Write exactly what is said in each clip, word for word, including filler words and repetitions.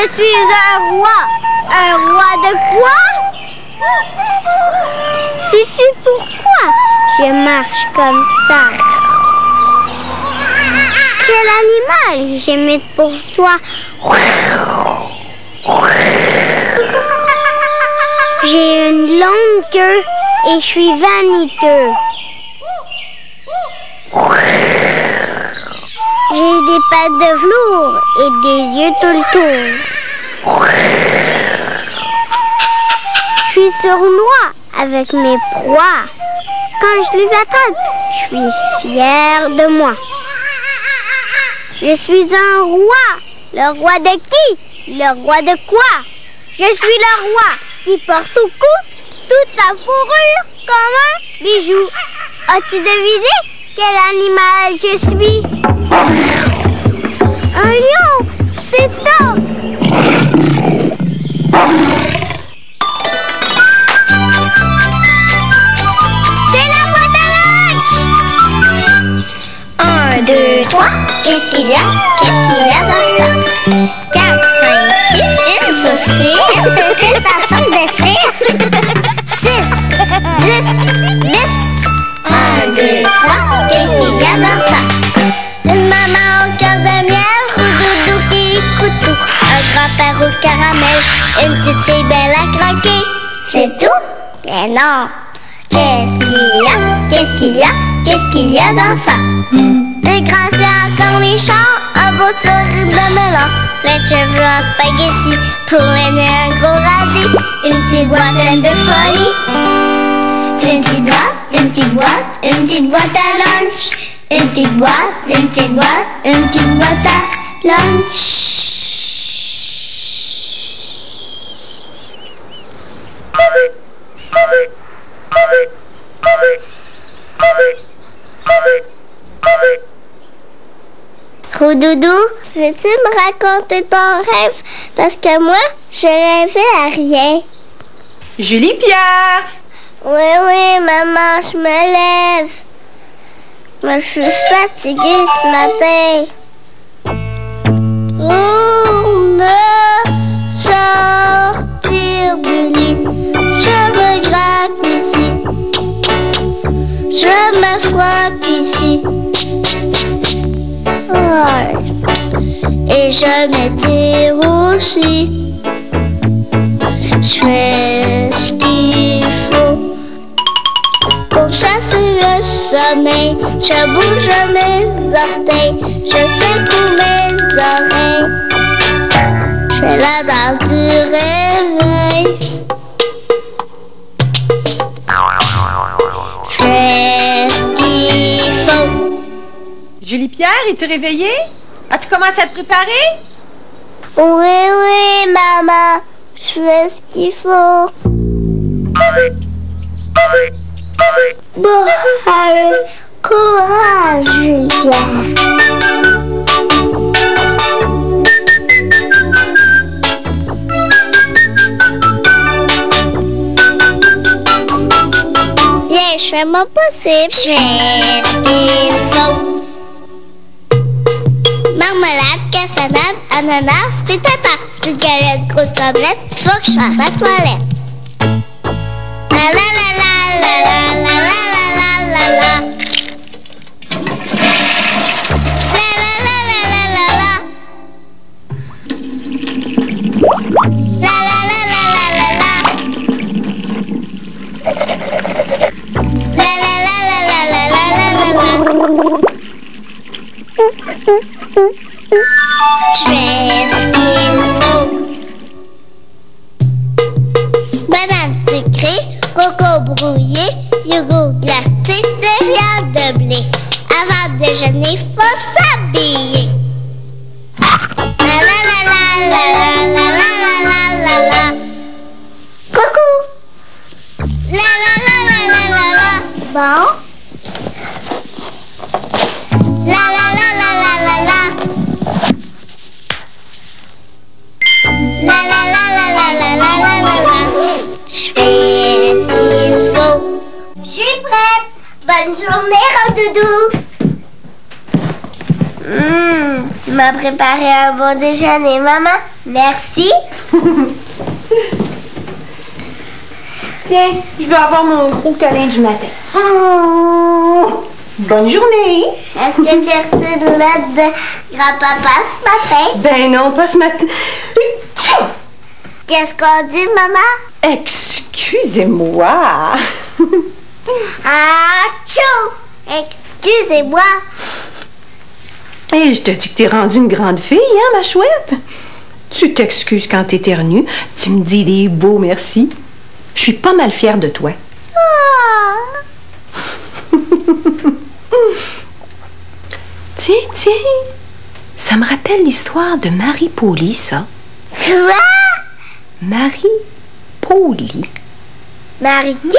Je suis un roi. Un roi de quoi? Sais-tu pourquoi je marche comme ça? Quel animal j'imite pour toi? J'ai une longue queue et je suis vaniteux. J'ai des pattes de velours et des yeux tout le tour. Je suis sournois avec mes proies. Quand je les attrape, je suis fière de moi. Je suis un roi. Le roi de qui? Le roi de quoi? Je suis le roi qui porte au cou toute sa fourrure comme un bijou. As-tu deviné quel animal je suis? Un lion, c'est ça! C'est la boîte à lunch! Un, deux, trois, qu'est-ce qu'il y a? Qu'est-ce qu'il y a dans ça? Quatre, cinq, six, une saucisse, une façon de cire. Six, dix, dix. Un, deux, trois, qu'est-ce qu'il y a dans ça? Une maman au cœur de miel, roudoudou qui écoute tout. Un grand-père au caramel, une petite fille belle à croquer. C'est tout? Mais non. Qu'est-ce qu'il y a? Qu'est-ce qu'il y a? Qu'est-ce qu'il y a dans ça? Des grands yeux en cornichons, un beau sourire de melon, plein de cheveux en spaghetti, pour l'aider un gros radis, une petite boîte pleine de folie. Une petite boîte, une petite boîte, une petite boîte à lunch. Une petite boîte, une petite boîte, une petite boîte à lunch. Roudoudou, veux-tu me raconter ton rêve? Parce que moi, je rêvais à rien. Julie Pierre! Oui, oui, maman, je me lève. Mais je suis fatiguée ce matin. Pour me sortir du lit, je me gratte ici. Je me frotte ici. Ouais. Et je m'étire aussi. Je fais ce qu'il faut pour chasser le sommeil. Je bouge mes orteils, je secoue mes oreilles. Je fais la danse du réveil. Je fais ce qu'il faut. Julie Pierre, es-tu réveillée? As-tu commencé à te préparer? Oui, oui, maman. Je fais ce qu'il faut. Bon, allez, courage, Julie Pierre. Viens, je fais mon possible. Je fais ce qu'il faut. Marmelade, cassonade, ananas, frites à tarte, petite galette, grosse tablette, faut que je fasse ma toilette. La la la la la la la la la la la. La la la la la la la. La la la la la la la. La la la la la la la la la. Je fais ce qu'il faut. Banane sucrée, coco brouillé, yogourt glacé, céréales de blé. Avant de déjeuner, faut s'habiller. La la la la la la la la la la la. Coucou. La la la la la la la. Bon. La la la la la la la. La la la la la la la la la la. Je fais ce qu'il faut. Je suis prête. Bonne journée, Roudoudou. Mmh, tu m'as préparé un bon déjeuner, maman. Merci. Tiens, je vais avoir mon gros câlin du matin. Oh, bonne journée. Est-ce que j'ai reçu de l'aide de grand-papa ce matin? Ben non, pas ce matin. Qu'est-ce qu'on dit, maman? Excusez-moi. Ah, tchou! Excusez-moi. Et je te dis que t'es rendue une grande fille, hein, ma chouette? Tu t'excuses quand t'éternues, tu me dis des beaux merci. Je suis pas mal fière de toi. Oh. Tiens, tiens, ça me rappelle l'histoire de Marie Poli, ça. Quoi? Marie Poli. Marie qui?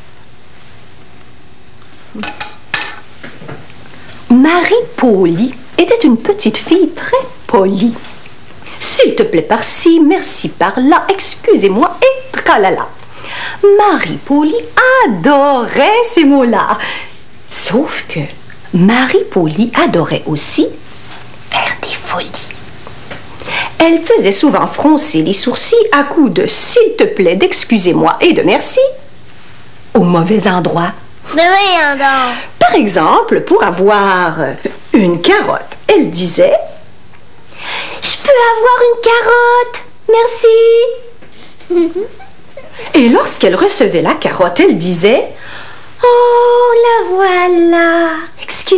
Marie Poli était une petite fille très polie. S'il te plaît par-ci, merci par-là, excusez-moi et tralala. Marie Poli adorait ces mots-là. Sauf que Marie Poli adorait aussi faire des folies. Elle faisait souvent froncer les sourcils à coups de « s'il te plaît », d'excusez-moi et de merci au mauvais endroit. Mais voyons donc. Par exemple, pour avoir une carotte, elle disait « Je peux avoir une carotte, merci ». Et lorsqu'elle recevait la carotte, elle disait « Oh, la voilà, excusez-moi ».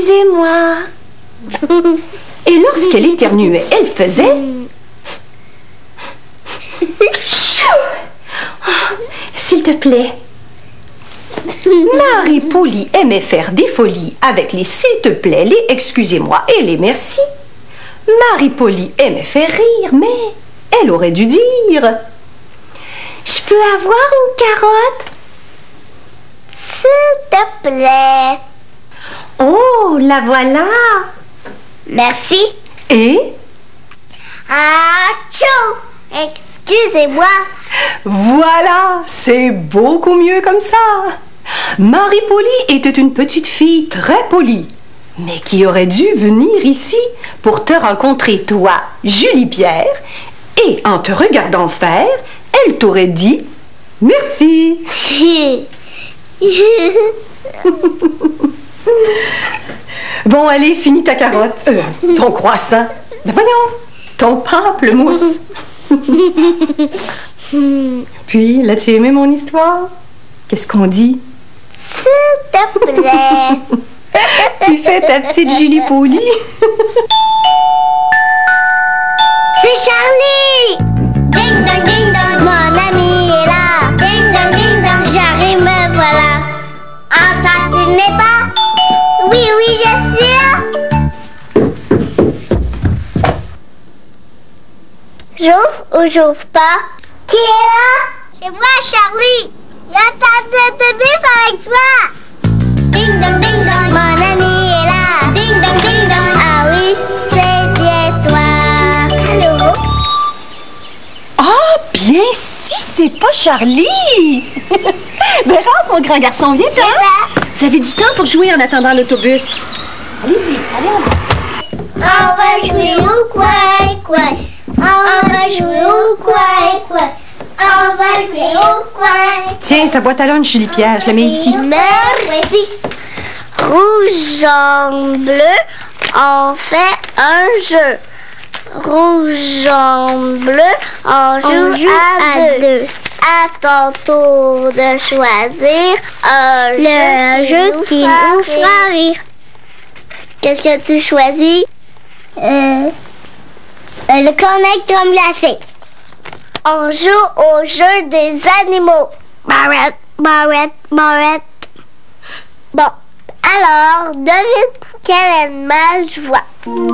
Et lorsqu'elle éternuait, elle faisait oh, « S'il te plaît ». Marie Poli aimait faire des folies avec les s'il te plaît, les excusez-moi et les merci. Marie Poli aimait faire rire, mais elle aurait dû dire « Je peux avoir une carotte? S'il te plaît. Oh, la voilà. Merci. Et Ah, tchou! Excusez-moi. voilà, c'est beaucoup mieux comme ça. Marie Poli était une petite fille très polie, mais qui aurait dû venir ici pour te rencontrer, toi, Julie Pierre, et en te regardant faire, elle t'aurait dit merci. Bon, allez, finis ta carotte, euh, ton croissant. Ben voyons, ton pamplemousse. Puis, l'as-tu aimé mon histoire? Qu'est-ce qu'on dit? S'il te plaît. Tu fais ta petite Julie Poli. C'est Charlie! Ding dong, ding dong, mon ami est là. Ding dong, ding dong, j'arrive, me voilà. Entends-tu mes pas? Oui, oui, je suis là. J'ouvre ou j'ouvre pas? Qui est là? C'est moi, Charlie. J'attends de bif avec toi. Ding dong, ding dong, mon ami est là. Ding dong, ding dong, ah oui, c'est bien toi. Allô? Ah, bien si c'est pas Charlie. Ben rentre, mon grand garçon, viens t'en. Vous avez du temps pour jouer en attendant l'autobus. Allez-y, allez en bas. On va jouer au coin, coin. On va jouer au coin, coin. On va jouer au coin. Tiens, ta boîte à lunch, Julie Pierre, je la mets ici. Merci. Rouge, jaune, bleu, on fait un jeu. Rouge, jaune, bleu, on joue, on joue à, à deux. deux. À ton tour de choisir un le jeu, jeu qui nous fera rire. Qu'est-ce que tu choisis? Euh, le connect drum glacé. On joue au jeu des animaux. Barrette, Barrette, Barrette. Bon, alors, devine quel animal je vois.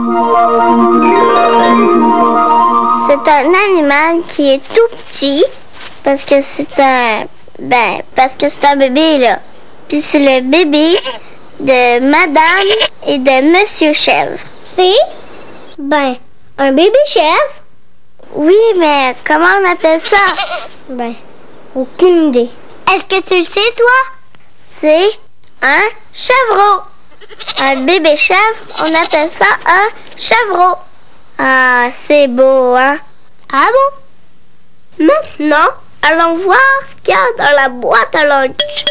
C'est un animal qui est tout petit, parce que c'est un... Ben, parce que c'est un bébé, là. Puis c'est le bébé de Madame et de Monsieur Chèvre. C'est... Ben, un bébé chèvre? Oui, mais comment on appelle ça? Ben, aucune idée. Est-ce que tu le sais, toi? C'est un chevreau. Un bébé chèvre, on appelle ça un chevreau. Ah, c'est beau, hein? Ah bon? Maintenant, allons voir ce qu'il y a dans la boîte à lunch.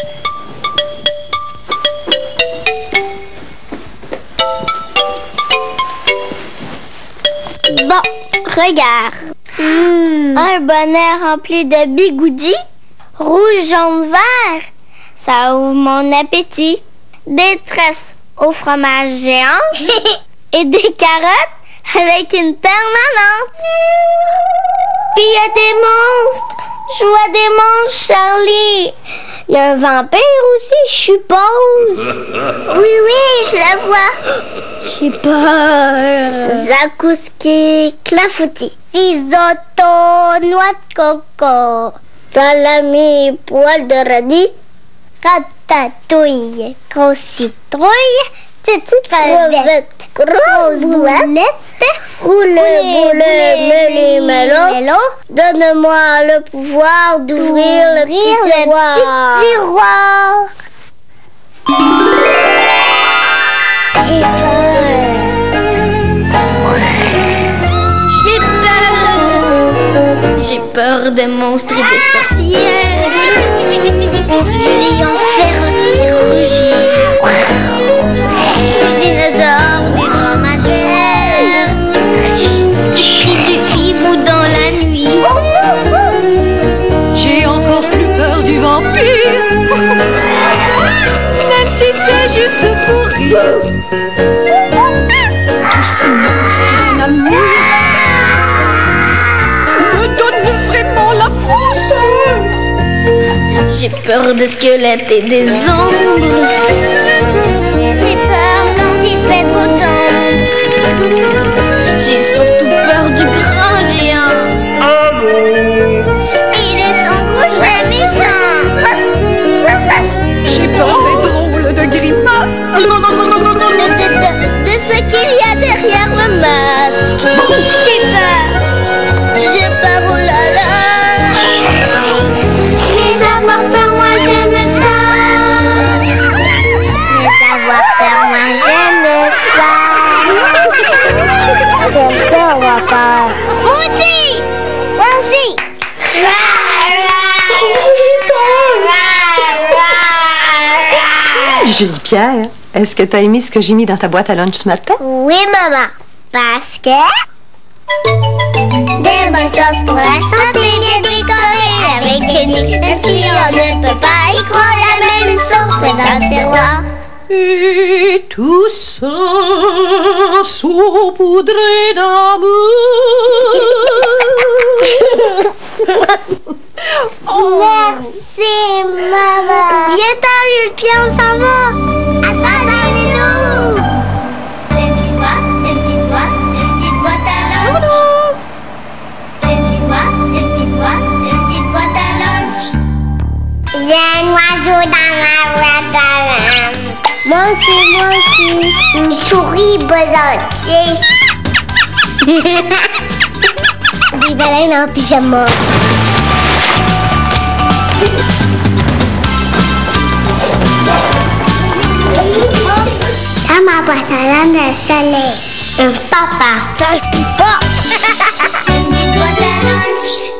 Bon, regarde. Mmh. Un bonnet rempli de bigoudis, rouge, jaune, vert. Ça ouvre mon appétit. Des tresses au fromage géant et des carottes avec une permanente. Puis il y a des monstres. Je vois des monstres, Charlie. Il y a un vampire aussi, je suppose. Oui, oui, je la vois. J'ai peur. Zakouski, clafoutis, risotto, noix de coco, salami, poil de radis, ratatouille, grosse citrouille, petite crevette, grosse boulette, roule, boule, meli, mélo. Donne-moi le pouvoir d'ouvrir le petit tiroir. Petit tiroir. J'ai peur. J'ai peur. J'ai peur des monstres et des sorcières. Du lion féroce qui rugit. Des dinosaures, des dromadaires. Du cri du hibou dans la nuit. J'ai encore plus peur du vampire, même si c'est juste pour rire. Tous ces monstres d'amour me donnent vraiment la frousse. J'ai peur des squelettes et des ombres. J'ai peur quand il fait trop sombre. J'ai surtout peur du grand géant. Il est sans coucher méchant. J'ai peur des drôles de grimaces, De, de, de, de ce qu'il y a derrière le masque. J'ai peur. J'ai peur, oh là là. Mais avoir peur, moi j'aime ça. Mais avoir peur, moi j'aime ça. J'aime ça, avoir peur. Moi aussi. Moi aussi. Julie Pierre, est-ce que tu as aimé ce que j'ai mis dans ta boîte à lunch ce matin? Oui, maman. Parce que... Des bonnes choses pour la santé, bien décorées, avec des nids, même si on ne peut pas y croire, la même sauce dans le tiroir. Et tout ça saupoudré d'amour. Merci, maman. Viens t'en, le pied, on s'en va. Attendez-nous. Une petite boîte, une petite boîte, une petite boîte à lunch. Une petite boîte, une petite boîte, une petite boîte à lunch. J'ai un oiseau dans ma boîte à lunch. Moi aussi, moi aussi. Une souris bolentier. Des baleines en pyjama. Dans ma boîte à lunch, soleil. Un papa. Ça le pas. Une petite boîte à lunch.